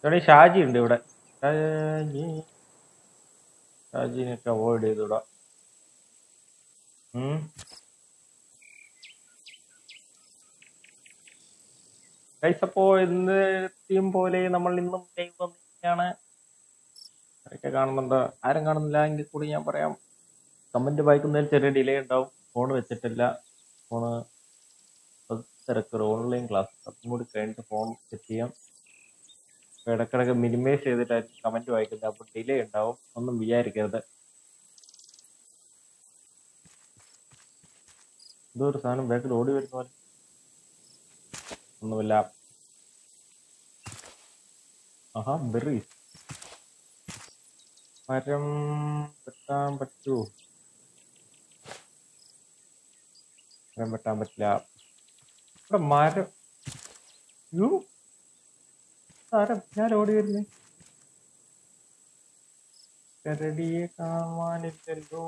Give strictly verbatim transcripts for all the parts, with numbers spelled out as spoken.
ഷാജി ഉണ്ട് ഇവിടെ. ഷാജി ഷാജിനെയൊക്കെ അവോയ്ഡ് ചെയ്തൂടാ. അപ്പോ ഇന്ന് ടീം പോലെ നമ്മൾ ഇന്നും വന്നിരിക്കുകയാണ്. ആരൊക്കെ കാണുന്നുണ്ട്? ആരും കാണുന്നില്ല എങ്കിൽ കൂടി ഞാൻ പറയാം. കമന്റ് വായിക്കുന്നതിൽ ചെറിയ ഡിലേ ഉണ്ടാവും. ഫോൺ വെച്ചിട്ടില്ല. ഫോണ് തിരക്കൊരു ഓൺലൈൻ ക്ലാസ്, അതും കൂടി കഴിഞ്ഞിട്ട് ഫോൺ സെറ്റ് ചെയ്യാം. ഇടക്കിടക്ക് മിനിമൈസ് ചെയ്തിട്ടായിരിക്കും കമന്റ് വായിക്കുന്നത്. അപ്പോൾ ഡിലേ ഉണ്ടാവും, ഒന്നും വിചാരിക്കരുത്. എന്തോ ഒരു സാധനം ബാക്കിൽ ഓടി വരുന്ന പോലെ. ഒന്നുമില്ല. ആഹാ, ബെറീസ്. മരം വെട്ടാൻ പറ്റുമോ? മരം വെട്ടാൻ പറ്റില്ല. ഇവിടെ മരം. യു മരം ഞാൻ ഓടി വരുന്നേ. കരടിയെ കാണാനില്ലല്ലോ.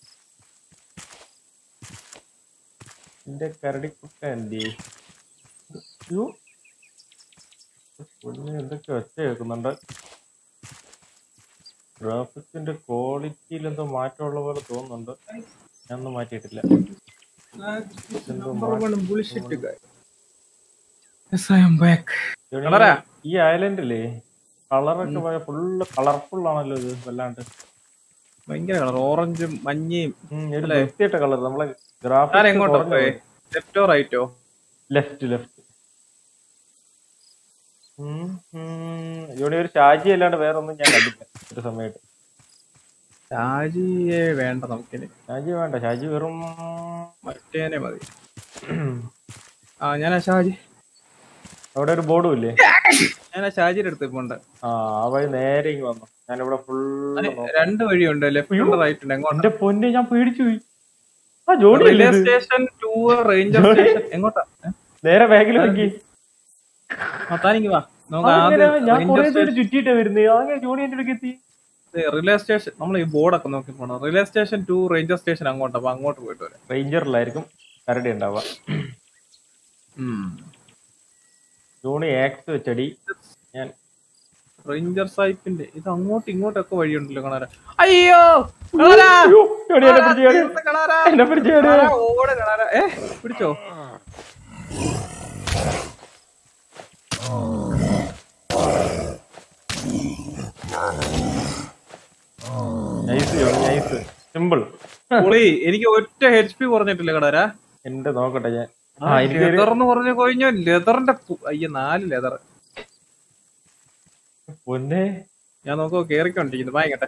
എന്റെ കരടിക്കുട്ട എന്തേ? യു എന്തൊക്കെ ഒച്ച കേൾക്കുന്നുണ്ട്. ഗ്രാഫിക്സിന്റെ ക്വാളിറ്റിയിൽ എന്തോ മാറ്റമുള്ള പോലെ തോന്നുന്നുണ്ട്. ഞാനൊന്നും മാറ്റിയിട്ടില്ല. ഈ ഐലൻഡില്ലേ കളറൊക്കെ ഫുള്ള് കളർഫുൾ ആണല്ലോ. ഇത് വല്ലാണ്ട് ഭയങ്കര കളർ, ഓറഞ്ചും മഞ്ഞയും വൃത്തിയായിട്ട കളർ. നമ്മളെ ഗ്രാഫിക്സ് ലെഫ്റ്റോ റൈറ്റോ? Left left. ഇവിടെ ഒരു ഷാജി അല്ലാണ്ട് വേറെ ഒന്നും ഞാൻ കണ്ടില്ല ഒരു സമയത്ത്. ഷാജിയെ വേണ്ട നമുക്കിനി. ഷാജി വേണ്ട, ഷാജി വെറും മറ്റേനെ മതി. ആ ഞാനാ ഷാജി. അവിടെ ഒരു ബോർഡും ഇല്ലേ? ഞാൻ ഷാജിയുടെ അടുത്ത് പോണ്ട്. ആ ആ വഴി നേരെ ഇങ്ങ് വന്നു. ഞാനിവിടെ ഫുള്ള് രണ്ട് വഴിയുണ്ട്, ലെഫ്റ്റ് ഉണ്ട് റൈറ്റ് ഉണ്ട്. എങ്ങോട്ടെ പൊന്നെ, ഞാൻ പേടിച്ചു പോയി. Relay station to ranger station. എങ്ങോട്ടാ? നേരെ ബാക്കിൽ നോക്കി. താനിങ്ങി വാ. ചുറ്റിട്ടാ വരുന്നത്. ജോണി എന്റെ അടുക്ക് എത്തി. റിലേ സ്റ്റേഷൻ നമ്മൾ ഈ ബോർഡൊക്കെ നോക്കി പോണം. Relay station to ranger station അങ്ങോട്ടാ. അപ്പൊ അങ്ങോട്ട് പോയിട്ട് വരാം. റേഞ്ചറിലായിരിക്കും കരടി ഉണ്ടാവുക. ജോണി ആക്സ് വെച്ചടി. ഞാൻ റേഞ്ചർ സായിപ്പിന്റെ ഇത് അങ്ങോട്ടും ഇങ്ങോട്ടൊക്കെ വഴിയുണ്ടല്ലോ കാണാൻ. അയ്യോ പിടിച്ചോ? എനിക്ക് ഒറ്റ എച്ച് പി കുറഞ്ഞിട്ടില്ല കടാരാ. എന്റെ നോക്കട്ടെ ഞാൻ. ലെതർന്ന് പറഞ്ഞു കഴിഞ്ഞോ? ലെതറിന്റെ അയ്യ നാല് ലെതർ. പൊന്നെ ഞാൻ നോക്കോ കേറിക്കൊണ്ടിരിക്കുന്നു. വായിക്കട്ടെ.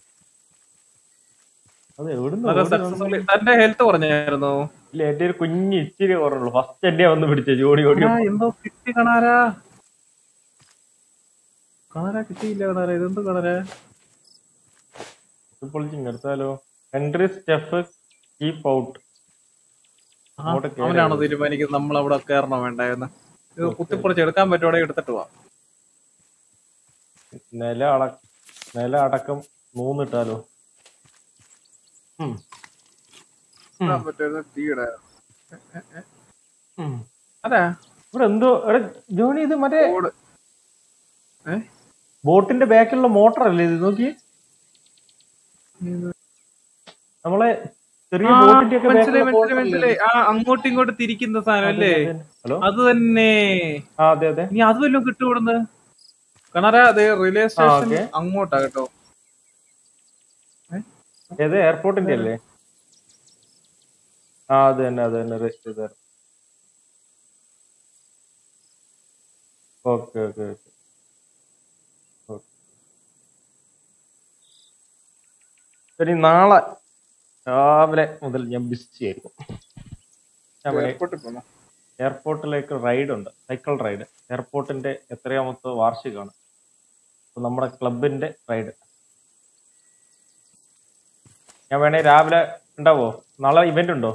തന്റെ ഹെൽത്ത് കുറഞ്ഞായിരുന്നു. ഇല്ല, എന്റെ ഒരു കുഞ്ഞ് ഇച്ചിരി കുറഞ്ഞുള്ളൂ. ഫസ്റ്റ് എന്നെ വന്ന് പിടിച്ച ജോഡി ഓടി. എന്തോ കിട്ടി കാണാരാ. കാണാരാ കിട്ടിയില്ല കാണാരാ. ഇതെന്തോ കാണാരാ. എടുത്താലോ? Entry step keep out. അവനാണോ തീരുമാനിക്കുന്നത് നമ്മൾ അവിടെ കയറണോ വേണ്ടായെന്ന്? ഇത് കുത്തിപ്പൊളിച്ച് എടുക്കാൻ പറ്റുവാടെ എടുത്തിട്ട് പോവാം. നില അട നില അടക്കം മൂന്നിട്ടാലോ? അതാ ഇവിടെ എന്തോ ജോണി. ഇത് മറ്റേ ബോട്ടിന്റെ ബാക്കിലുള്ള മോട്ടർ അല്ലേ ഇത്? നോക്കി, നമ്മളെ ചെറിയ ബോട്ടിന്റെ ഒക്കെ മനസ്സിലായി. ആ അങ്ങോട്ടും ഇങ്ങോട്ടും തിരിക്കുന്ന സാധനം അല്ലേ? അത് തന്നെ. അതെ അതെ. നീ അത് വല്ലതും കിട്ടുവിടുന്ന് കാണാറാ. അതെ, റിലേ സ്റ്റേഷൻ അങ്ങോട്ടാ കേട്ടോ. ഏത് എയർപോർട്ടിന്റെ അല്ലേ? ആ അത് തന്നെ അത് തന്നെ. റെസ്റ്റ് ചെയ്ത. Okay okay okay. ശരി, നാളെ രാവിലെ മുതൽ ഞാൻ ബിസി ആയിരിക്കും. എയർപോർട്ടിലേക്ക് റൈഡ് ഉണ്ട്, സൈക്കിൾ റൈഡ്. എയർപോർട്ടിന്റെ എത്രയാമത്തെ വാർഷികമാണ്. നമ്മുടെ ക്ലബിന്റെ റൈഡ്. ഞാൻ വേണേ രാവിലെ ഉണ്ടാവോ? നാളെ ഇവന്റ് ഉണ്ടോ?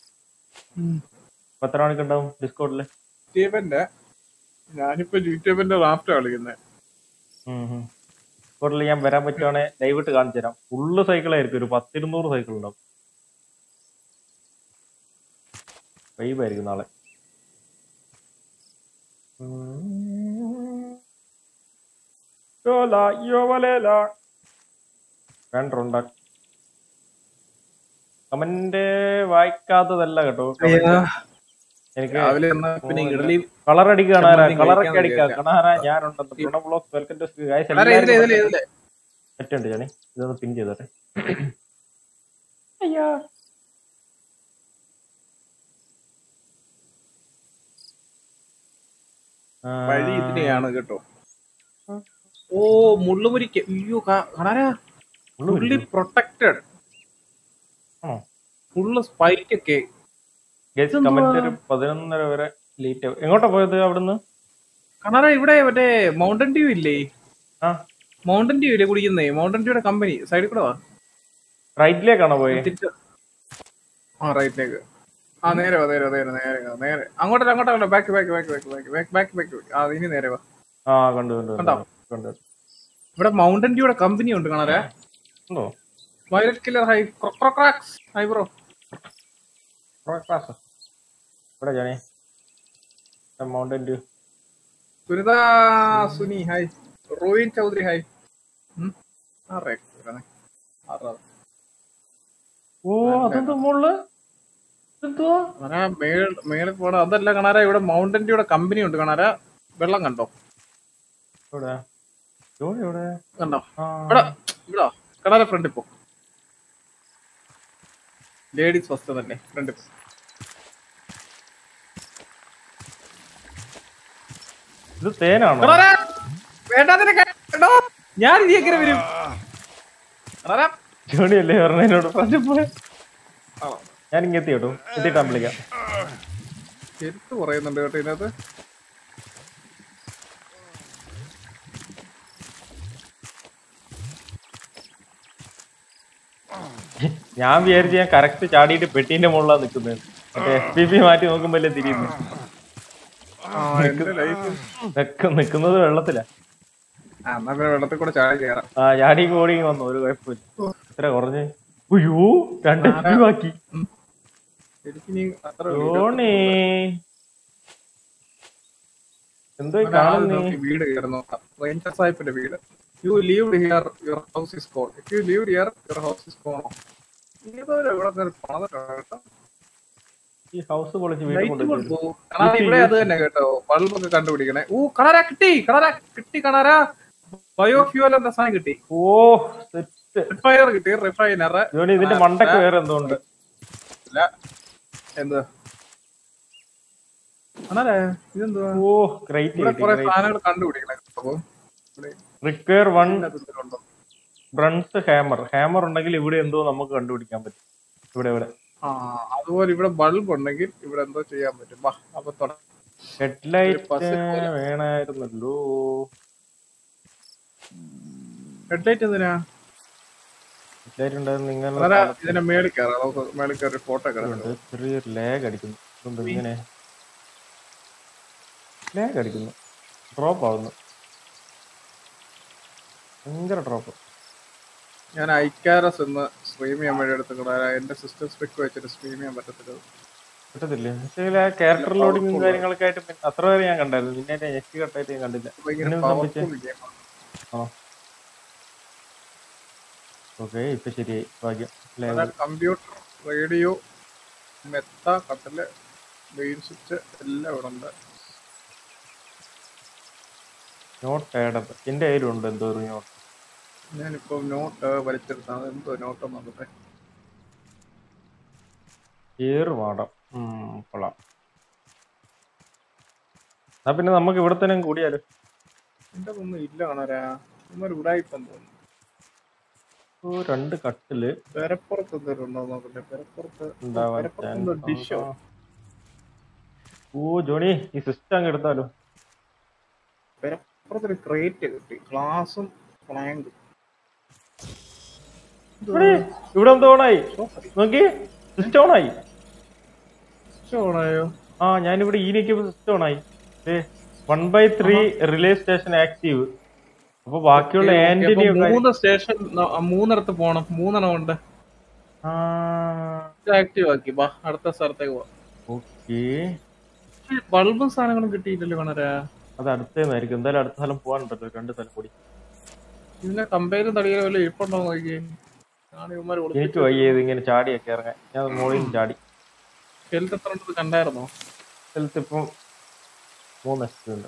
എത്ര മണിക്ക് ഉണ്ടാവും ഡിസ്കോഡില്? ഞാനിപ്പോ യൂട്യൂബിന്റെ റാഫ്റ്റ് കളിക്കുന്നത്. ഡിസ്കോഡിൽ ഞാൻ വരാൻ പറ്റുവാണെ ദയവിട്ട് കാണിച്ചു തരാം. ഫുള്ള് സൈക്കിളായിരിക്കും. ഒരു പത്തിരുന്നൂറ് സൈക്കിൾ ഉണ്ടാവും. വൈബായിരിക്കും നാളെ. വേണ്ടുണ്ടാക്കും. കമന്റ് വായിക്കാത്തതല്ല കേട്ടോ. അയ്യോ, എനിക്ക് രാവിലെ എന്നാ പിന്നെ ഇഡലി കളർ അടിക്കാണ്. ചമ്മന്തി കളറൊക്കെ കഴിക്കാന്ന് അടിക്കാം. വിചാരിച്ചാ. കണാറ ഞാനുണ്ടെന്ന്. പ്രണബ്ലോഗ് വെൽക്കം ടു ഗൈസ്. അതെ, ഇതിലെ ഇതിലെ എല്ലാവരും ഇതിലെ പറ്റുണ്ട്. ജോണി ഇതൊന്ന് പിൻ ചെയ്തോട്ടെ. അയ്യോ വഴി ഇതിലെയാണ് കേട്ടോ. ഓ മുള്ളുമുരിക്ക്. അയ്യോ കാണാനാ ഫുള്ളി പ്രൊട്ടക്റ്റഡ്. ഫുള്ള് സ്പൈക്ക് ഒക്കെ. കമന്റ് ഒരു പതിനൊന്നര വരെ ലേറ്റ് ആവും. എങ്ങോട്ടാ പോയത് അവിടുന്ന്? കാണാനാ ഇവിടെ മറ്റേ മൗണ്ടൻ ഡ്യൂ ഇല്ലേ? ആ മൗണ്ടൻ ഡ്യൂ ഇല്ലേ കുടിക്കുന്നേ? മൗണ്ടൻ ഡ്യൂയുടെ കമ്പനി സൈഡിൽ കൂടെ വാ. റൈറ്റിലേക്കാണോ പോയത്? തിരിച്ച് ആ റൈറ്റിലേക്ക്. ആ നേരെ വാ, നേരെ വാ, നേരെ നേരെ വാ, നേരെ അങ്ങോട്ടല്ല അങ്ങോട്ടല്ല. Back back back back back back back back. ആ ഇനി നേരെ വാ. ആ കണ്ടു കണ്ടു കണ്ടോ? കണ്ടു. ഇവിടെ മൗണ്ടൻ ഡ്യൂയുടെ കമ്പനി ഉണ്ട് കാണാനാ. ഉണ്ടോ? വയലറ്റ് കില്ലർ ഹൈ ക്രോക്രാക്സ് ഹൈ ബ്രോ. ഇവിടെ Johnny Mountain Dew. Sunitha Suni hi. റോയിൻ ചൗധരി ഹൈ. ഓ അതെന്താ മോള് മേളിൽ പോണ അതല്ല കാണാരാ. ഇവിടെ മൗണ്ടൻ ഡ്യൂയുടെ കമ്പനി ഉണ്ട് കാണാരാ. വെള്ളം കണ്ടോ? കണ്ടോ ഇവിടെ ഇവിടെ കടാര ഫ്രണ്ട് ഇപ്പോ ലേഡീസ് ഫസ്റ്റ് തന്നെ ഫ്രണ്ട്. ഇത് തേനാണോ? ഞാൻ എങ്ങനെ വരും? ജോണി അല്ലേ പറഞ്ഞതിനോട് പറഞ്ഞപ്പോ ഞാൻ ഇങ്ങെത്തി കേട്ടോ. എത്തിയിട്ടാ വിളിക്കാം. എടുത്ത് പറയുന്നുണ്ട് കേട്ടോ ഇതിനകത്ത്. ഞാൻ വിചാരിച്ചു ഞാൻ കറക്റ്റ് ചാടിയിട്ട് പെട്ടീന്റെ മുകളിലാണ് നിക്കുന്നത്. മറ്റേ എഫ് പി പി മാറ്റി നോക്കുമ്പോല്ലേ തിരിയുന്നു. നിക്കുന്നത് വെള്ളത്തിലാ. വെള്ളത്തിൽ കൂടെ ചാടി കയറാം. ആ ചാടി കോടി വന്നു. ഒരു കുഴപ്പമില്ല. എത്ര കുറഞ്ഞ്? അയ്യോ രണ്ട് ബാക്കി. എന്തോ കാണുന്നേ? വീട് കയറുന്നു. സാഹിബിന്റെ വീട്. You lived here, your house is cold. If you lived here, your house is cold. ഈ ഹൗസ് പൊളിച്ച് വീട് ഇവിടെ അത് തന്നെ കേട്ടോ. ബൾബൊക്കെ കണ്ടുപിടിക്കണേ. ഓ കണാരാ കിട്ടി. കണാരാ കിട്ടി. കണാരാ ബയോഫ്യൂൽ എന്ന സാധനം കിട്ടി. ഓ റിഫൈനർ കിട്ടി. റിഫൈനർ. ഇതിന്റെ മണ്ടക്ക് വേറെ എന്തോ ഉണ്ട്. എന്താ കണാരാ ഇതെന്തുവാ? ഓ ഗ്രേറ്റ്. കുറെ സാധനങ്ങൾ കണ്ടുപിടിക്കണേ. Require one bronze hammer. Hammer ഉണ്ടെങ്കിൽ ഇവിടെ എന്തോ നമുക്ക് കണ്ടുപിടിക്കാൻ പറ്റും. ഇവിടെ ഇവിടെ അതുപോലെ ഇവിടെ ബൾബ് ഉണ്ടെങ്കിൽ ഇവിടെ എന്തോ ചെയ്യാൻ പറ്റും. അപ്പൊ ഹെഡ്ലൈറ്റ് വേണമായിരുന്നല്ലോ. ഹെഡ്ലൈറ്റ് എന്തിനാ? ഹെഡ്ലൈറ്റ് ഉണ്ടായിരുന്നു. നിങ്ങൾ ഇതിന്റെ മേളിൽ കയറാം. നമുക്ക് മേളിൽ കയറി ഫോട്ടോ കിടക്കുന്നുണ്ട്. ചെറിയൊരു ലാഗ് അടിക്കുന്നു. ഇങ്ങനെ ലാഗ് അടിക്കുന്നു. ഡ്രോപ്പ് ആവുന്നു. ഭയങ്കര ഡ്രോപ്പ്. ഞാൻ ഐക്കാരസ് എന്ന് സ്ട്രീം ചെയ്യാൻ വേണ്ടി എടുത്തിട്ട് എന്റെ സിസ്റ്റം സ്പെക്ക് വെച്ചിട്ട് സ്ട്രീം ചെയ്യാൻ പറ്റത്തില്ല. പറ്റത്തില്ലേ? ക്യാരക്ടർ ലോഡിങ്ങും കാര്യങ്ങളൊക്കെ ആയിട്ട് അത്ര വരെ ഞാൻ കണ്ടായിരുന്നു. പിന്നെ നെറ്റ് കട്ടായിട്ട് ഞാൻ കണ്ടില്ല. ഓക്കെ ഇപ്പൊ ശരിയായി. ഭാഗ്യം. കമ്പ്യൂട്ടർ, റേഡിയോ, മെത്ത, കട്ടല്, മെയിൻ സ്വിച്ച് എല്ലാം ഇവിടെ ഉണ്ട്. നോട്ട് ആഡപ്പ് എന്റെ കയ്യിലുണ്ട്. എന്തോ ഒരു നോട്ട്. ഞാനിപ്പോ നോട്ട് വലിച്ചെടുത്താണ്. എന്തോ നോട്ട് നോക്കട്ടെ. ഏറ് പാടം കൊള്ളാം. എന്നാ പിന്നെ നമുക്ക് ഇവിടെ തന്നെ കൂടിയാലോ? എന്റെ ഒന്നും ഇല്ല കാണാരാ. ഒന്നൊരു ഉടായിപ്പം തോന്നുന്നു. ഓ രണ്ട് കട്ടില്. പെരപ്പുറത്ത് എന്തെങ്കിലും ഉണ്ടോ നോക്കട്ടെ. പെരപ്പുറത്ത് ഡിഷോ. ഓ ജോണി ഈ സിസ്റ്റം അങ്ങ് എടുത്താലോ? പെരപ്പുറത്തൊരു ക്രേറ്റ് കിട്ടി. ഗ്ലാസും പ്ലാങ്കും. ഇവിടെ എന്തോ ഓണായി നോക്കി. സിസ്റ്റം ഓണായി. ഓണായോ? ആ ഞാനിവിടെ ഈ നിൽക്കുമ്പോ സിസ്റ്റം ഓണായി. One by three relay station active. അപ്പൊ ബാക്കിയുള്ള ആന്റിനി മൂന്ന് സ്റ്റേഷൻ മൂന്നിടത്ത് പോണം. മൂന്നെണ്ണം ഉണ്ട്. ആക്റ്റീവ് ആക്കി. ബാ അടുത്ത സ്ഥലത്തേക്ക് പോവാം. ഓക്കെ. ബൾബും സാധനങ്ങളും കിട്ടിയില്ലല്ലോ കാണാരാ. അത് അടുത്തേന്നായിരിക്കും. എന്തായാലും അടുത്ത സ്ഥലം പോകാനുണ്ടല്ലോ. രണ്ട് സ്ഥലം കൂടി. ഇതിനെ കമ്പയിലും തടിയിലും വല്ല ഇരിപ്പുണ്ടോ നോക്കിയേ. ആണ് ഇവന്മാര് എനിക്ക് ഒളിപ്പിച്ച് വയ്യ വെച്ചിരുന്നത്. ഇത് ഇങ്ങനെ ചാടിയൊക്കെ ഇറങ്ങാൻ. ഞാൻ മുകളിൽ നിന്ന് ചാടി. ഹെൽത്ത് എത്ര ഉണ്ടെന്ന് കണ്ടായിരുന്നോ? ഹെൽത്ത് ഇപ്പം മൂന്ന് എസ് പി ഉണ്ട്.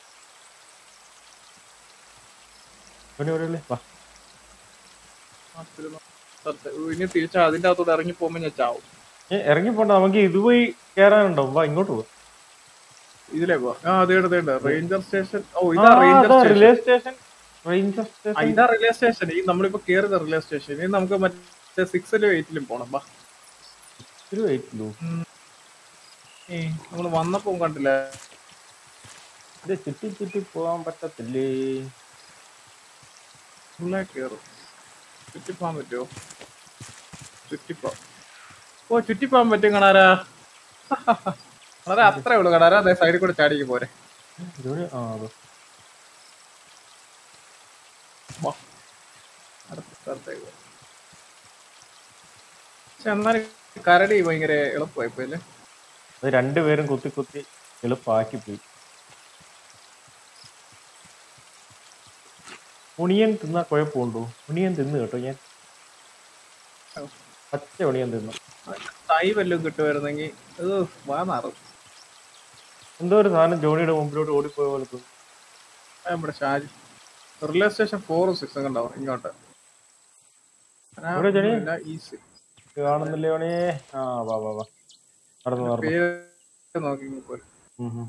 ഇവിടെ എവിടെയല്ലേ വാ. ആ, തിരുന്നോ. സ്ഥലത്ത്. ഓ, ഇനി തിരിച്ചാ അതിന്റെ അകത്തോട്ട് ഇറങ്ങി പോകുമ്പോ ഞാൻ ചാവും. ഏ ഇറങ്ങിപ്പോണ്ട, നമുക്ക് ഇതുപോയി കയറാനുണ്ടോ? വാ ഇങ്ങോട്ട് പോവാ. ഇതിലേ പോവാ. ആ അതേണ്ട അതേണ്ട റേഞ്ചർ സ്റ്റേഷൻ. ഓ ആ ഇതാ റേഞ്ചർ അതാ റിലേ സ്റ്റേഷൻ. സ്റ്റേഷൻ. റേഞ്ചർ ആ സ്റ്റേഷൻ. ഇതാ റിലേ സ്റ്റേഷൻ. ഈ നമ്മളിപ്പോ കേറിയത് റിലേ സ്റ്റേഷൻ. ഇനി നമുക്ക് മറ്റേ സിക്സിലും എയ്റ്റിലും പോണം. ബാ. ഒരു വെയിറ്റിലോ ഏ നമ്മള് വന്നപ്പോ കണ്ടില്ല. ഇത് ചുറ്റി ചുറ്റി പോകാൻ പറ്റത്തില്ലേ? ഉള്ളേ കേറും. ചുറ്റിപ്പോവാൻ പറ്റുമോ? ചുറ്റിപ്പോ ഓ ചുറ്റിപ്പോവാൻ പറ്റും കണാരാ. കണാര അത്രേ ഉള്ളു കണാര. അതെ സൈഡിൽ കൂടെ ചാടിക്ക് പോരെ. ഇവിടെ ആ അതോ വാ. അടുത്ത സ്ഥലത്തേക്ക് പോ. പക്ഷെ എന്നാലും കരടി ഭയങ്കര എളുപ്പമായി പോയല്ലേ. അത് രണ്ടുപേരും കുത്തി കുത്തി എളുപ്പമാക്കി പോയി. ഉണിയൻ തിന്നാ കുഴപ്പമുണ്ടോ? ഉണിയൻ തിന്നു കേട്ടോ ഞാൻ. പച്ച ഉണിയൻ തിന്നു. തൈ വല്ലതും കിട്ടുമായിരുന്നെങ്കിൽ ഇത് വാ മാറും. എന്തോ ഒരു സാധനം ജോണിയുടെ മുമ്പിലോട്ട് ഓടിപ്പോയ പോലെ തോന്നി. നമ്മുടെ ഷാജി റിലേ സ്റ്റേഷൻ ഫോറും സിക്സും കണ്ടാവും ഇങ്ങോട്ട്. ഇവിടെ ജോണി ഈസി കാണുന്നില്ലേ ജോണിയെ? ആ വാ വാ വാ നടന്നു നടന്നു. പേര് നോക്കി പോരും. ഉം ഉം.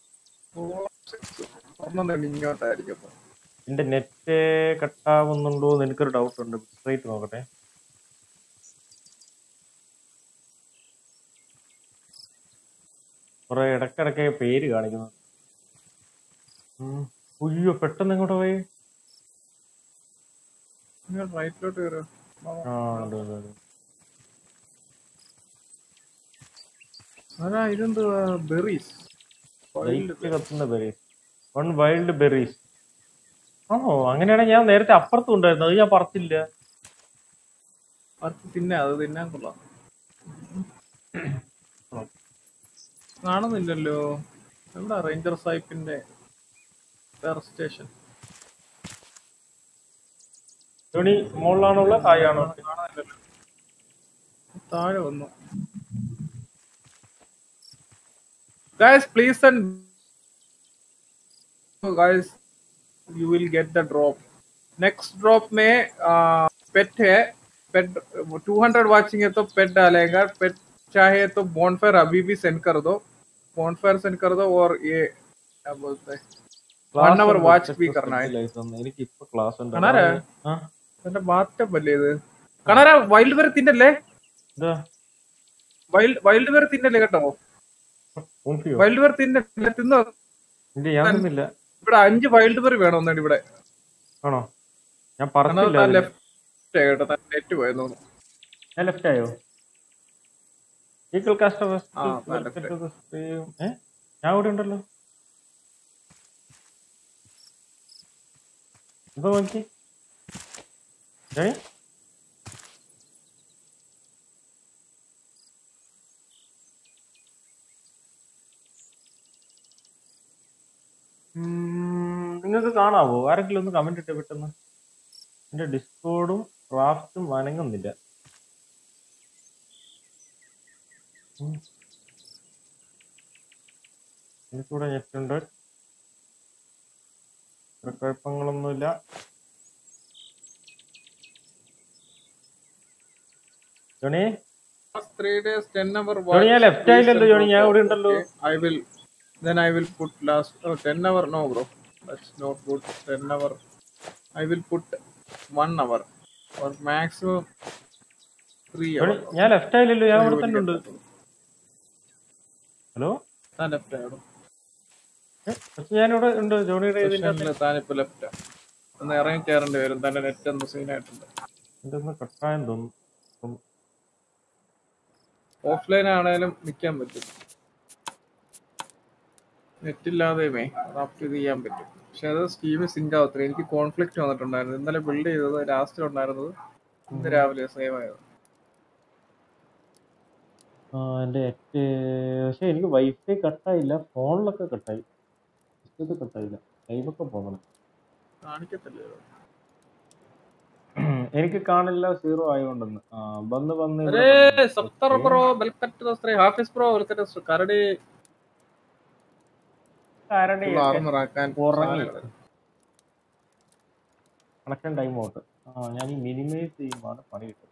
ഒന്നും ഇങ്ങോട്ടായിരിക്കും. എന്റെ നെറ്റ് കട്ടാവുന്നുണ്ടോ എന്ന് എനിക്കൊരു ഡൗട്ട് ഉണ്ട്. സ്ട്രൈറ്റ് നോക്കട്ടെ. കുറെ ഇടക്കിടക്ക് പേര് കാണിക്കുന്നു. ഉയ്യോ പെട്ടെന്ന് എങ്ങോട്ട് പോയി? റൈറ്റിലോട്ട് കയറുക. ആ ഉണ്ട് ഉണ്ട് ഉണ്ട്. അതാ ഇതെന്തുവാ? ബെറീസ്. ലൈറ്റ് കത്തുന്ന ബെറീസ്. One wild berries. ആണോ? അങ്ങനെയാണെങ്കിൽ ഞാൻ നേരത്തെ അപ്പുറത്തും ഉണ്ടായിരുന്നു. അത് ഞാൻ പറിച്ചില്ല. അവർക്ക് തിന്നാ അത് തിന്നാൻ കൊള്ളാം. കാണുന്നില്ലല്ലോ. എവിടെ റേഞ്ചർ സാഹിബിന്റെ സ്റ്റേഷൻ? ജോണി മുകളിലാണുള്ള താഴെയാണോ? കാണാനില്ലല്ലോ. താഴെ വന്നു. Guys, please send. Guys, you will get the drop. Next drop में पेट है. पेट टू हंड्रेड वाचिंग है तो पेट डालेगा. पेट चाहे तो बॉनफायर अभी भी सेंड कर दो. बॉनफायर सेंड कर दो और ये क्या बोलते हैं वन आवर वाच भी करना है. എനിക്ക് ഇപ്പൊ ക്ലാസ് ഉണ്ട്. കണാര എന്റെ ബാത്ത് അല്ലേ ഇത്? കണാര വൈൽഡ് ബെറി തിന്നല്ലേ? വൈൽഡ് വൈൽഡ് ബെറി തിന്നല്ലേ കേട്ടോ? വൈൽഡ് ബെറി തിന്നല്ലേ? തിന്നോ? ഇവിടെ അഞ്ച് വൈൽഡ് ബെറി വേണം ഒന്നാണ് ഇവിടെ. ആണോ? ഞാൻ പറഞ്ഞില്ല. ലെഫ്റ്റ് കേട്ടോ. നെറ്റ് പോയെന്ന് തോന്നുന്നു. ഞാൻ ലെഫ്റ്റ് ആയോ? ഈക്വൽ കസ്റ്റമർ ഞാൻ ഇവിടെ ഉണ്ടല്ലോ. ഇപ്പൊ നോക്കി നിങ്ങൾക്ക് കാണാവോ? ആരെങ്കിലും ഒന്ന് കമന്റ് ഇട്ടേ പെട്ടെന്ന്. എന്റെ ഡിസ്കോഡും ക്രാഫ്റ്റും അനങ്ങുന്നില്ല. എനിക്കിവിടെ നെറ്റുണ്ട്. കുഴപ്പങ്ങളൊന്നുമില്ല. ജോണി ജോണി ഞാൻ ലെഫ്റ്റ് ആയില്ലല്ലോ ജോണി. ഞാൻ ഇവിടെ ഉണ്ടല്ലോ. I will then I will put last oh, ten hour. No bro, that's not good. ten hour. I will put one hour or maximum three hour. ഞാൻ ലെഫ്റ്റ് ആയില്ലല്ലോ. ഞാൻ ഇവിടെ തന്നെ ഉണ്ട്. ഹലോ താൻ ലെഫ്റ്റ് ആയോ? ഞാനിവിടെ ഉണ്ട്. ജോണിയുടെ താനിപ്പോ ലെഫ്റ്റ് ഒന്ന് ഇറങ്ങി കയറേണ്ടി വരും. തന്റെ നെറ്റ് ഒന്ന് സീനായിട്ടുണ്ട്. ഇതൊന്ന് കട്ടായെന്ന് തോന്നുന്നു. ഓഫ്ലൈൻ ആണേലും നിൽക്കാൻ പറ്റും. നെറ്റില്ലാതെയുമേ റാപ്റ്റ് ചെയ്യാൻ പറ്റും. പക്ഷെ അത് സ്റ്റീമിൽ സിങ്ക് ആവത്തില്ല. എനിക്ക് കോൺഫ്ലിക്റ്റ് വന്നിട്ടുണ്ടായിരുന്നു. ഇന്നലെ ബിൽഡ് ചെയ്തത് ലാസ്റ്റ് ഉണ്ടായിരുന്നത് ഇന്ന് രാവിലെ സേവ് ആയത്. എന്റെ നെറ്റ് പക്ഷെ എനിക്ക് വൈഫൈ കട്ടായില്ല. ഫോണിലൊക്കെ കട്ടായി. കട്ടായില്ല. ലൈവൊക്കെ പോകണം. കാണിക്കത്തില്ലേ? എനിക്ക് കാണില്ല സീറോ ആയതുകൊണ്ടെന്ന്. ആ വന്ന് വന്ന് ഇവിടെ अरे വന്നു. सत्तर okay bro welcome to the stream Hafiz bro welcome to करड़ी फुल കരടിയൊക്കെ आर्मर ആക്കാൻ ഉറങ്ങി. സാധനങ്ങൾ കണക്ഷൻ ടൈം ഔട്ട്. ആ ഞാൻ ഈ മിനിമൈസ് ചെയ്യുമ്പോഴാണ് പണി കിട്ടുന്നത്.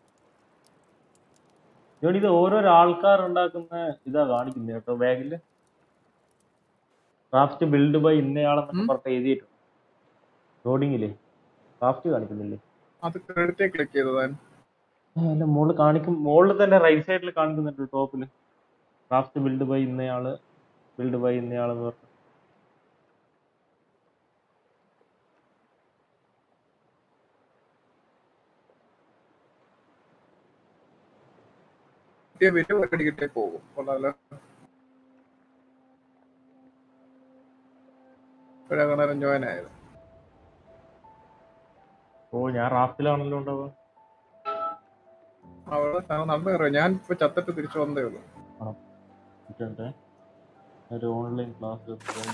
ജോണി ഇത് ഓരോരോ ആൾക്കാർ ഉണ്ടാക്കുന്ന ഇതാ കാണിക്കുന്നത് കേട്ടോ ബാഗില്. ക്രാഫ്റ്റ് ബിൽഡ് ബൈ ഇന്നയാളെന്നൊക്കെ പറഞ്ഞിട്ട് എഴുതിയിട്ടുണ്ട് ലോഡിങ്ങില്. ക്രാഫ്റ്റ് കാണിക്കുന്നില്ലേ? അത് ക്രെഡിറ്റ് ക്ലിക്ക് ചെയ്തതാൻ അല്ല മുകളിൽ കാണിക്കും. മുകളിൽ തന്നെ റൈറ്റ് സൈഡിൽ കാണിക്കുന്നുണ്ട് ടോപ്പില്. ക്രാഫ്റ്റ് ബിൽഡ് ബൈ ഇന്നയാള് ബിൽഡ് ബൈ ഇന്നയാളെന്ന് പറഞ്ഞു. വീഡിയോ കിട്ടേ പോകും കൊള്ളാലോ. ഇപ്പോഴാണ് ജോയിൻ ആയത്. ഓ ഞാൻ റാഫ്റ്റിലാണല്ലോ ഉണ്ടാവുക. അവിടെ നടന്നു കയറുക. ഞാൻ ഇപ്പൊ ചത്തിട്ട് തിരിച്ചു വന്നേ ഉള്ളൂ. ഒരു ഓൺലൈൻ ക്ലാസ്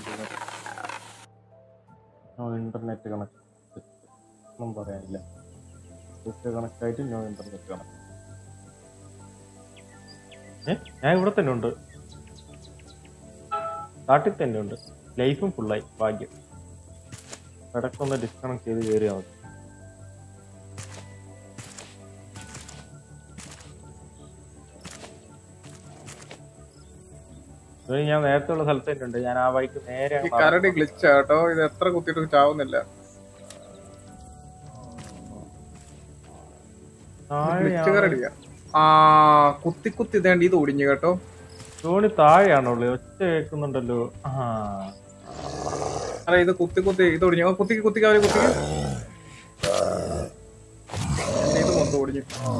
ഇന്റർനെറ്റ് കണക്ട് ഒന്നും പറയാനില്ല. കണക്ട് ആയിട്ട് നോ ഇന്റർനെറ്റ് കണക്ട്. ഏ ഞാൻ ഇവിടെ തന്നെ ഉണ്ട്. നാട്ടിൽ തന്നെ ഉണ്ട്. ലൈഫും ഫുള്ളായി. ഭാഗ്യം. ഇടയ്ക്കൊന്ന് ഡിസ്കണക്ട് ചെയ്ത് കയറിയാൽ മതി. ഞാൻ നേരത്തെ ഉള്ള സ്ഥലത്ത് തന്നെ ഉണ്ട്. ഞാൻ ആ വഴിക്ക് നേരെ കരടി ഗ്ലിച്ചാ കേട്ടോ. ഇത് എത്ര കുത്തിയിട്ട് ചാവുന്നില്ല. കരടിയാ. ആ കുത്തി കുത്തി ഇതേണ്ട ഇത് ഒടിഞ്ഞു കേട്ടോ. ജോണി താഴെയാണുള്ളു. ഒച്ച കേൾക്കുന്നുണ്ടല്ലോ. ആ അല്ല ഇത് കുത്തി കുത്തി ഇത് ഒടിഞ്ഞു. കുത്തി കുത്തിക്കാവര് കുത്തി ഇത് മൊത്തം ഒടിഞ്ഞു.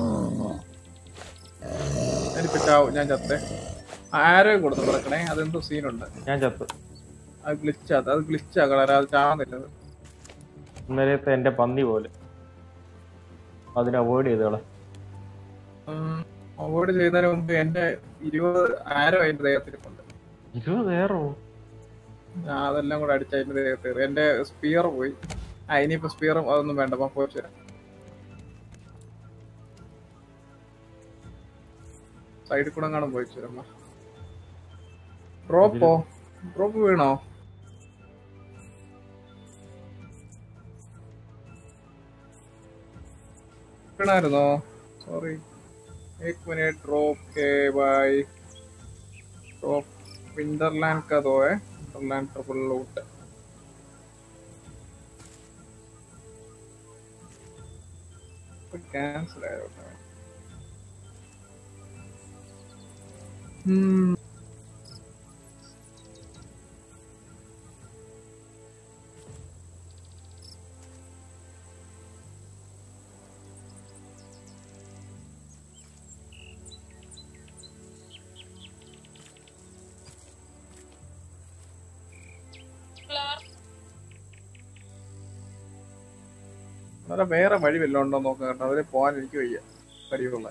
ഞാനിപ്പോ ചാവും. ഞാൻ ചത്തേ. ആരോ കൊടുത്തു കിടക്കണേ. അതെന്തോ സീനുണ്ട്. ഞാൻ ചത്തു. അത് ഗ്ലിച്ചാ. അത് ഗ്ലിച്ചാ കളർ. അത് ചാവുന്നില്ല. ഇന്നലത്തെ എന്റെ പന്നി പോലെ. അതിനെ അവോയ്ഡ് ചെയ്തോളെ. അവോയ്ഡ് ചെയ്യുന്നതിന് മുമ്പ് എന്റെ ഇരുപത് ആരോ അതിന്റെ ദേഹത്തിരിപ്പുണ്ട്. ഇരുപത് ഏറോ? ഞാൻ അതെല്ലാം കൂടെ അടിച്ച അതിന്റെ ദേഹത്ത് എന്റെ സ്പിയർ പോയി. ആ ഇനിയിപ്പോ സ്പിയറും അതൊന്നും വേണ്ട. അപ്പൊ പോയി തരാം. സൈഡിൽ കൂടെ കാണാൻ പോയി തരാം. ഡ്രോപ്പോ ഡ്രോപ്പ് വീണോ? വീണായിരുന്നോ? സോറി. एक मिनट ड्रॉप के भाई. ड्रॉप विंटरलैंड का दो है. विंटरलैंड ट्रिपल लूट कैंसिल है. हम्म അന്നേരം വേറെ വഴി വല്ലതും ഉണ്ടോ നോക്കാം കേട്ടോ. അതിൽ പോകാൻ എനിക്ക് വയ്യ. പരിവുള്ള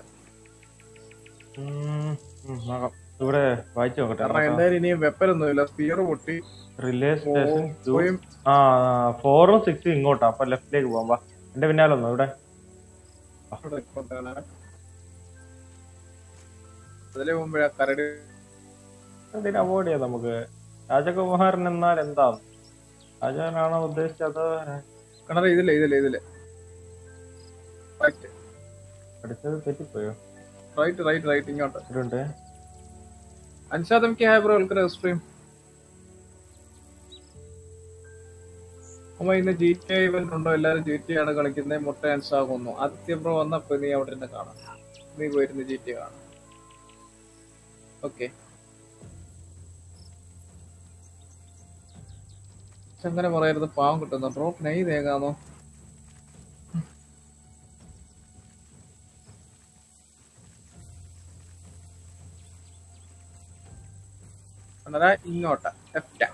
ഇവിടെ വായിച്ചു നോക്കട്ടെ. കാരണം എന്തായാലും ഇനിയും വെപ്പനൊന്നും ഇല്ല. സ്പിയർ പൊട്ടി. റിലേ സ്റ്റേഷൻ ആ ഫോറും സിക്സും ഇങ്ങോട്ടാ. അപ്പൊ ലെഫ്റ്റിലേക്ക് പോവാം. വാ എന്റെ പിന്നാലെ ഒന്നോ ഇവിടെ. അതിലെ മുമ്പേ കരടി അതിനെ അവോയ്ഡ് ചെയ്യാം നമുക്ക്. രാജകുമാരൻ എന്നാൽ എന്താ? രാജാനാണോ ഉദ്ദേശിച്ചത്? കണറ ഇതില്ലേ ഇതില്ലേ ഇതില്ലേ അടുത്തത് തെറ്റിപ്പോയോ? റൈറ്റ് റൈറ്റ് റൈറ്റ് ഇങ്ങോട്ട്. ഇതുണ്ട്. Anshad M K hi bro welcome stream. അമ്മ ഇന്ന് ജി ടി ഇവന്റ് ഉണ്ടോ? എല്ലാരും ജി ടി ആണ് കളിക്കുന്നത്. മുട്ട അൻസാകുന്നു. ആദിത്യ ബ്രോ വന്നപ്പോ നീ അവിടെ തന്നെ കാണാം. നീ പോയിരുന്ന് ജി ടി കാണാം. ഓക്കെ അങ്ങനെ പറയരുത്. പാവം കിട്ടുന്നു. ഡ്രോപ്പ് നെയ് തേങ്ങാന്നോ? ഇങ്ങോട്ടാ ലെഫ്റ്റാ.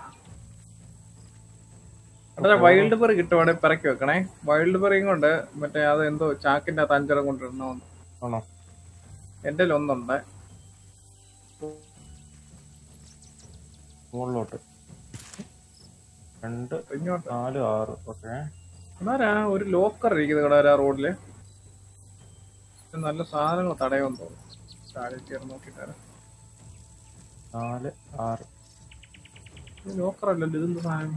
അതെ വൈൽഡ് ബെറി കിട്ടുവാണെ പിറക്കി വെക്കണേ. വൈൽഡ് ബെറിയും കൊണ്ട് മറ്റേ അത് എന്തോ ചാക്കിന്റെ അകത്ത് അഞ്ചെണ്ണം കൊണ്ടിടണോ? എന്റെ ഒന്നുണ്ട്. മുകളിലോട്ട് രണ്ട് നാല് ആറ്. ഓക്കെ അതാരാ ഒരു ലോക്കർ ഇരിക്കുന്നത് കടാ റോഡില്. നല്ല സാധനങ്ങൾ തടയുമെന്ന് തോന്നുന്നു. താഴെ കയറി നോക്കിട്ടാണ്. നാല് ആറ് ലോക്കറല്ലല്ലോ ഇതെന്ത് സാധനം?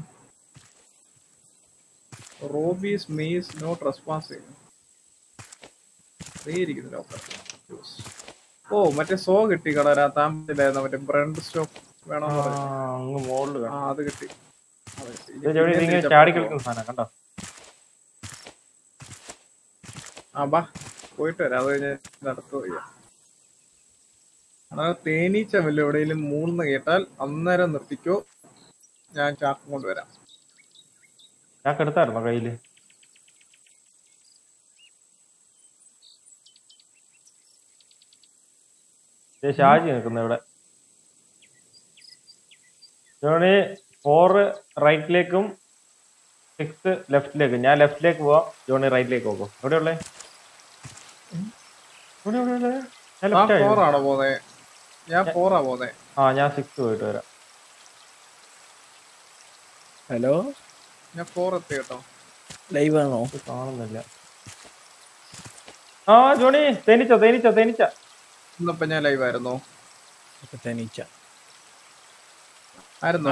റോബീസ് മെയ്സ് നോ ട്രസ്പാസ് ചെയ്യുന്നു. ഇരിക്കുന്നു ലോക്കർ. ഓ മറ്റേ സോ കിട്ടി കളരാ താമസിച്ചില്ലായിരുന്നു. മറ്റേ ബ്രണ്ട് സ്റ്റോക്ക് വേണമെന്ന് പറഞ്ഞു. അങ്ങ് മുകളിൽ ആ അത് കിട്ടി. ചാടി കളിക്കുന്ന സാധനം കണ്ടോ? ആ ബാ പോയിട്ട് വരാം. അത് കഴിഞ്ഞ് നടത്തു ചെയ്യാം. അതായത് തേനീച്ച വല്ല എവിടെയെങ്കിലും മൂന്ന് കേട്ടാൽ അന്നേരം നിർത്തിക്കോ, ഞാൻ ചാക്കും കൊണ്ട് വരാം. ചാക്ക് എടുത്തായിരുന്നോ കയ്യില്? ഷാജി നിൽക്കുന്ന ഇവിടെ. ജോണി ഫോറ് റൈറ്റിലേക്കും സിക്സ് ലെഫ്റ്റിലേക്കും. ഞാൻ ലെഫ്റ്റിലേക്ക് പോവാം, ജോണി റൈറ്റിലേക്ക് പോകും. എവിടെയുള്ളേ? ഫോറാണോ പോന്നെ? ഞാൻ ഫോറാ പോന്നെ. ആ ഞാൻ സിക്സ് പോയിട്ട് വരാം. ഹലോ, ഞാൻ ഫോർ എത്തി കേട്ടോ. ലൈവ് ആണോ? കാണുന്നില്ല. ആ ജോണി തേനീച്ച തേനീച്ച തേനീച്ച. ഇന്നിപ്പോ ഞാൻ ലൈവ് ആയിരുന്നോ? തേനീച്ച ആയിരുന്നോ?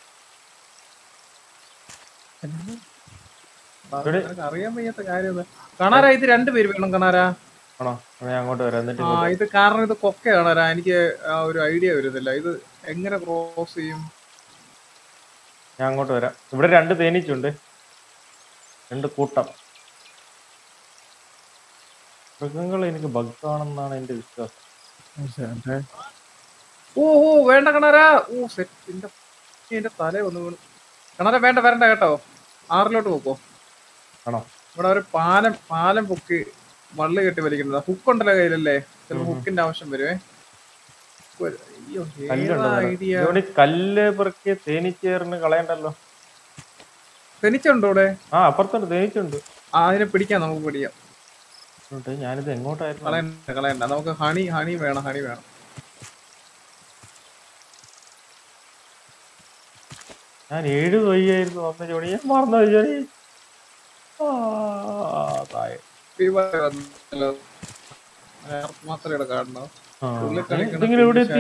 അറിയാൻ വയ്യാത്ത കാര്യം. കാണാരാ ഇത് രണ്ടുപേര് വേണം. കാണാരാ ആണോ? ഞാൻ അങ്ങോട്ട് വരാം. എന്നിട്ട് ആ ഇത് കാരണം ഇത് കൊക്ക കാണാരാ. എനിക്ക് ആ ഒരു ഐഡിയ വരുന്നില്ല. ഇത് എങ്ങനെ ക്രോസ് ചെയ്യും? ഞാൻ അങ്ങോട്ട് വരാം. ഇവിടെ രണ്ട് തേനീച്ചുണ്ട്, രണ്ട് കൂട്ടം മൃഗങ്ങൾ. എനിക്ക് ബഗ്ഗാണെന്നാണ് എന്റെ വിശ്വാസം. ഓ ഓ വേണ്ട കണാരാ. ഓ സെറ്റ് എന്റെ തല ഒന്ന് വീണു. കണാര വേണ്ട വരണ്ട കേട്ടോ. ആറിലോട്ട് പോക്കോ. ആണോ? ഇവിടെ ഒരു പാലം പാലം പൊക്കി വള്ളി കെട്ടി വലിക്കുന്നത്. ഹുക്ക് ഉണ്ടല്ലോ കയ്യിലല്ലേ? ചിലപ്പോ ഹുക്കിന്റെ ആവശ്യം വരുവേ. കല്ല് പെറുക്കി തേനീച്ചേറിന് കളയണ്ടല്ലോ. തേനീച്ചുണ്ടോ ഇവിടെ? ആ അപ്പുറത്തുണ്ട് തേനീച്ചുണ്ട്. ആ അതിനെ പിടിക്കാം, നമുക്ക് പിടിക്കാം. ഞാനിത് എങ്ങോട്ടായിരുന്നു? കളയണ്ട കളയണ്ട, നമുക്ക് ഹണി ഹണി വേണം ഹണി വേണം. ഞാൻ ഏഴ് തൊയ്യായിരുന്നു വന്ന ജോണി. ഞാൻ മറന്നു ജോണി. മാത്രമേ കാണണോ? എവിടെ എത്തി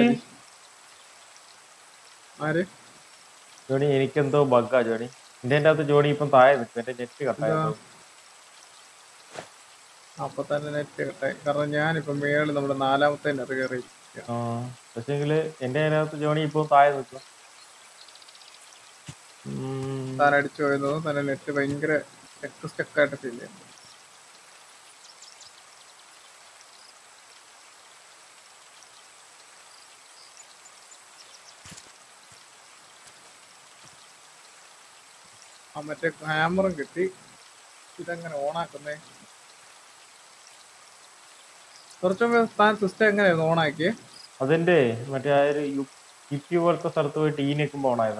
ആര്? ജോണി എനിക്കെന്തോ ബഗ്ഗാ ജോണി. എന്റെ എന്റെ അകത്ത് ജോണി ഇപ്പം താഴെ നിൽക്കും. എന്റെ നെറ്റ് കട്ടായിരുന്നു. അപ്പൊ തന്നെ നെറ്റ് കട്ടായി. കാരണം ഞാനിപ്പോ മേളിൽ നമ്മുടെ നാലാമത്തെ നെറ്റ് കയറി. ആ പക്ഷെങ്കില് എന്റെ അതിനകത്ത് ജോണി ഇപ്പൊ താഴെ നിൽക്കും. താൻ അടിച്ചു പോയത് തന്നെ നെറ്റ് ഭയങ്കര സ്റ്റക്ക് സ്റ്റക്കായിട്ട് ഫീൽ ചെയ്യുന്നു. ആ മറ്റേ ഹാമറും കിട്ടി. ഇതെങ്ങനെ ഓണാക്കുന്നേ? കുറച്ചുമ്പോ താൻ സിസ്റ്റം എങ്ങനെയായിരുന്നു ഓണാക്കിയേ? അതിന്റെ മറ്റേ ആ ഒരു യുപി പോലത്തെ സ്ഥലത്ത് പോയിട്ട് ഈ നിൽക്കുമ്പോ ഓണായത്.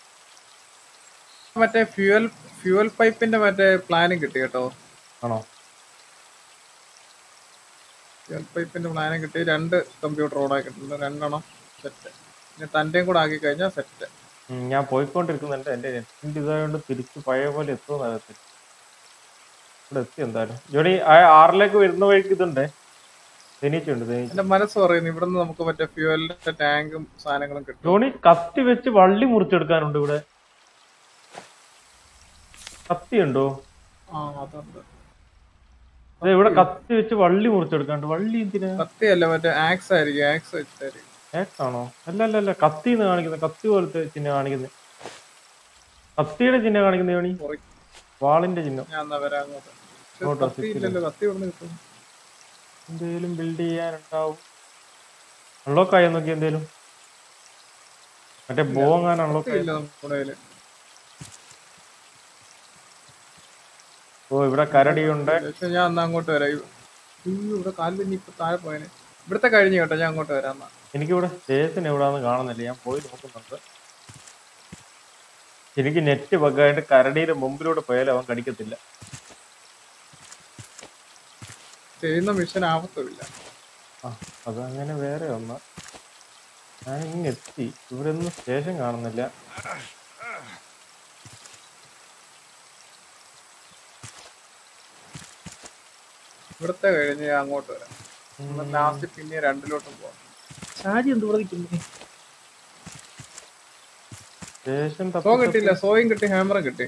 മറ്റേ ഫ്യൂവൽ ഫ്യൂവൽ പൈപ്പിന്റെ മറ്റേ പ്ലാനും കിട്ടി കേട്ടോ. ആണോ? ഫ്യൂവൽ പൈപ്പിന്റെ പ്ലാനും കിട്ടി. രണ്ട് കമ്പ്യൂട്ടർ ഓൺ ആക്കിയിട്ടുണ്ട്, രണ്ടെണ്ണം സെറ്റ്. പിന്നെ തന്റെയും കൂടെ ആക്കി കഴിഞ്ഞാൽ സെറ്റ്. ഞാൻ പോയിക്കൊണ്ടിരിക്കുന്നുണ്ട്. എന്റെ നെറ്റിന്റെ ഇതായോണ്ട് തിരിച്ച് പഴയ പോലെ എത്തുമെന്ന് അറിയത്തില്ല. ഇവിടെ എത്തി എന്തായാലും. ജോണി ആറിലേക്ക് വരുന്ന വഴിക്ക് ഇതുണ്ട്, തേനീച്ചുണ്ട്. എന്റെ മനസ്സ് പറയുന്നു ഇവിടുന്ന് നമുക്ക് മറ്റേ ഫ്യൂവലിന്റെ ടാങ്കും സാധനങ്ങളും കിട്ടും. ജോണി കത്തി വെച്ച് വള്ളി മുറിച്ചെടുക്കാനുണ്ട് ഇവിടെ. കത്തി ഉണ്ടോ? ആ അതുണ്ട്. ഇവിടെ കത്തി വെച്ച് വള്ളി മുറിച്ചെടുക്കാണ്ട്. വള്ളി എന്തിനാ? കത്തിയല്ല, മറ്റേ ആക്സ് ആയിരിക്കും. ആക്സ് വെച്ചിട്ടായിരിക്കും. ആക്സ് ആണോ? അല്ല അല്ല അല്ല കത്തിന്ന് കാണിക്കുന്നത്. കത്തി പോലത്തെ ചിഹ്നം കാണിക്കുന്നത്. കത്തിയുടെ ചിഹ്നം കാണിക്കുന്ന ജോണി, വാളിന്റെ ചിഹ്നം. എന്തേലും ബിൽഡ് ചെയ്യാനുണ്ടാവും. അൺലോക്ക് ആയോ നോക്കി എന്തേലും? മറ്റേ ബോങ്ങാൻ അൺലോക്ക് ആയില്ല. ഓ ഇവിടെ കരടിയുണ്ട്. ഞാൻ എന്നാ അങ്ങോട്ട് വരാം. ഇവിടെ കാലിൽ ഇപ്പൊ താഴെ പോയനെ. ഇവിടത്തെ കഴിഞ്ഞു കേട്ടോ, ഞാൻ അങ്ങോട്ട് വരാം. എനിക്കിവിടെ സ്റ്റേഷൻ എവിടാന്ന് കാണുന്നില്ല. ഞാൻ പോയി നോക്കുന്നുണ്ട്. എനിക്ക് നെറ്റ് ബഗ്ഗായിട്ട് കരടിയുടെ മുമ്പിലൂടെ പോയാലും അവൻ കടിക്കത്തില്ല. ചെയ്യുന്ന മിഷൻ ആവത്തുമില്ല. ആ അതങ്ങനെ വേറെ ഒന്ന്. ഞാൻ ഇങ്ങ് എത്തി. ഇവരൊന്നും സ്റ്റേഷൻ കാണുന്നില്ല. ഇവിടത്തെ കഴിഞ്ഞ് അങ്ങോട്ട് വരാം. ലാസ്റ്റ് പിന്നെ രണ്ടിലോട്ടും പോവാം. ഷാജി എന്ത് ഇവിടെ നിൽക്കുന്നേ? സ്റ്റേഷൻ സോ തപ്പി കിട്ടിയില്ല, തപ്പി സോയും കിട്ടി, ഹാമറും കിട്ടി.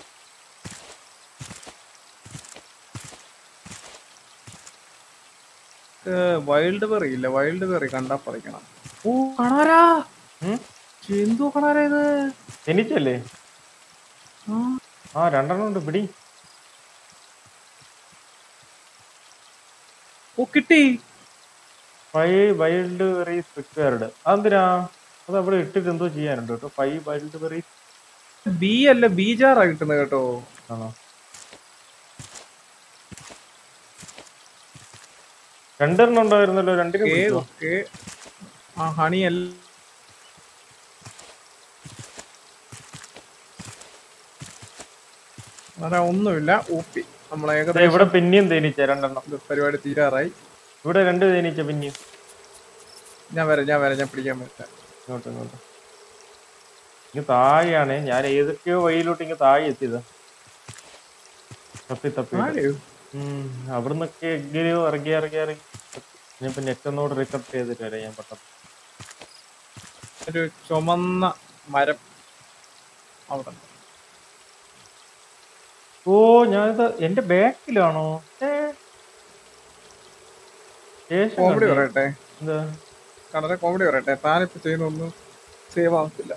വൈൽഡ് ബെറി ഇല്ല, വൈൽഡ് ബെറി കണ്ടാ പറിക്കണം. ഓ കണാരാ, ഉം? എന്തോ കണാരാ ഇത്? എനിക്കല്ലേ? ആ, ആ രണ്ടെണ്ണം ഉണ്ട് പിടി. ഓ കിട്ടി. Five wild berries required. അതെന്തിനാ? അത് അവിടെ ഇട്ടിട്ട് എന്തോ ചെയ്യാനുണ്ട് കേട്ടോ. ഫൈവ് വൈൽഡ് വെറീസ് ബി അല്ല, ബീജാറാ കിട്ടുന്നത് കേട്ടോ. ആണോ? രണ്ടെണ്ണം ഉണ്ടായിരുന്നല്ലോ, രണ്ടിനും ഓക്കേ പിടിച്ചോ? ഓക്കേ. ആ ഹണി അല്ല, അതാ ഒന്നുമില്ല. ഊപ്പി നമ്മളെ ദേ ഏകദേശം ഇവിടെ പിന്നെയും തേനീച്ച രണ്ടെണ്ണം. ഇത് പരിപാടി തീരാറായി. ഇവിടെ രണ്ട് തേനീച്ച പിന്നെയും. ഞാൻ വരാം ഞാൻ വരാം ഞാൻ പിടിക്കാൻ പറ്റാം. ഇങ്ങോട്ട് ഇങ്ങോട്ട് ഇങ്ങ് താഴെയാണ്. ഞാൻ ഏതൊക്കെയോ വഴിയിലോട്ട് ഇങ്ങ് താഴെ എത്തിയത്. തപ്പി തപ്പി ആരെയോ ഉം അവിടുന്നൊക്കെ എങ്ങനെയോ ഇറങ്ങി ഇറങ്ങി ഇറങ്ങി ഞാനിപ്പോ നെറ്റ് ഒന്നോട് റിക്കവർ ചെയ്തിട്ട് വരാം ഞാൻ പെട്ടെന്ന്. ഒരു ചുമന്ന മരം അവിടെ ഉണ്ട്. ഓ ഞാനിത് എന്റെ ബാക്കിലാണോ? കോമഡി പറയട്ടെ, എന്താ വളരെ കോമഡി പറയട്ടെ, താനിപ്പോ ചെയ്യുന്നൊന്നും സേവ് ആവത്തില്ല.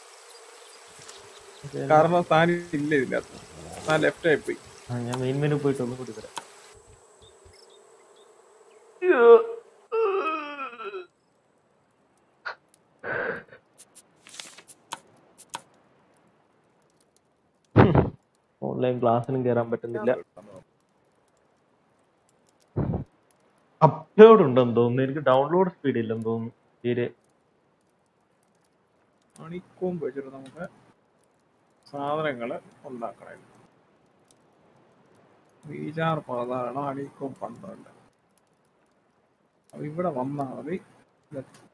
കാരണം താൻ ഇല്ല ഇതിനകത്ത്, താൻ ലെഫ്റ്റ് ആയി പോയി. ആ, ഞാൻ മെയിൻ മെനു പോയിട്ട് ഒന്നും കൂടി വരാം. ഓൺലൈൻ ക്ലാസ്സിനും കയറാൻ പറ്റുന്നില്ല. അപ്ലോഡ് ഉണ്ടെന്ന് തോന്നുന്നു. എനിക്ക് ഡൗൺലോഡ് സ്പീഡ് ഇല്ലെന്ന് തോന്നുന്നു തീരെ. അണിക്കോമ്പ് വെച്ചിട്ട് നമുക്ക് സാധനങ്ങള് ഉണ്ടാക്കണം. ബീജാർ പതിനാറ്, അണിക്കോമ്പ് പന്ത്രണ്ട്. അപ്പൊ ഇവിടെ വന്നാൽ മതി.